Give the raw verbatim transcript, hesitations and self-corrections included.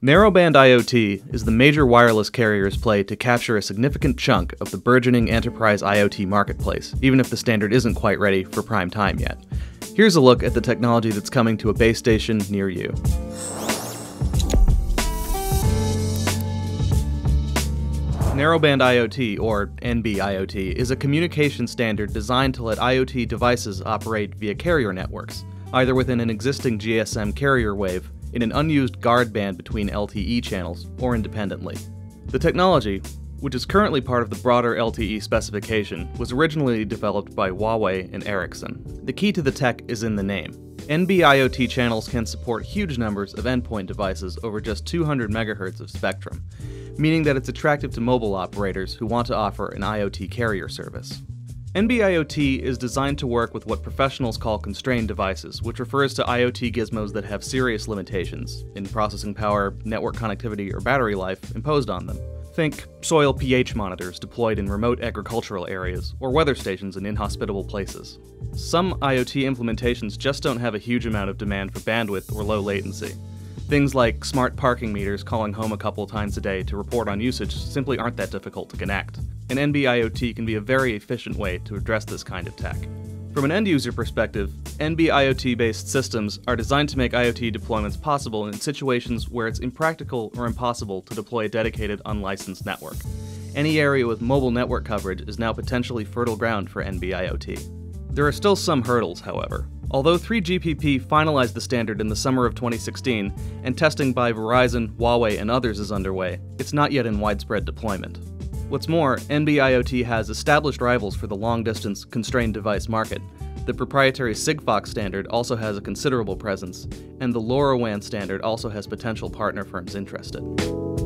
Narrowband IoT is the major wireless carriers play to capture a significant chunk of the burgeoning enterprise IoT marketplace, even if the standard isn't quite ready for prime time yet. Here's a look at the technology that's coming to a base station near you. Narrowband IoT, or N B I O T, is a communication standard designed to let IoT devices operate via carrier networks, either within an existing G S M carrier wave, in an unused guard band between L T E channels, or independently. The technology, which is currently part of the broader L T E specification, was originally developed by Huawei and Ericsson. The key to the tech is in the name. N B I O T channels can support huge numbers of endpoint devices over just two hundred megahertz of spectrum, meaning that it's attractive to mobile operators who want to offer an IoT carrier service. N B I O T is designed to work with what professionals call constrained devices, which refers to IoT gizmos that have serious limitations in processing power, network connectivity, or battery life imposed on them. Think soil pH monitors deployed in remote agricultural areas, or weather stations in inhospitable places. Some IoT implementations just don't have a huge amount of demand for bandwidth or low latency. Things like smart parking meters calling home a couple times a day to report on usage simply aren't that difficult to connect, and N B I O T can be a very efficient way to address this kind of tech. From an end-user perspective, N B I O T-based systems are designed to make IoT deployments possible in situations where it's impractical or impossible to deploy a dedicated, unlicensed network. Any area with mobile network coverage is now potentially fertile ground for N B I O T. There are still some hurdles, however. Although three G P P finalized the standard in the summer of twenty sixteen, and testing by Verizon, Huawei, and others is underway, it's not yet in widespread deployment. What's more, N B I O T has established rivals for the long-distance, constrained device market. The proprietary Sigfox standard also has a considerable presence, and the LoRaWAN standard also has potential partner firms interested.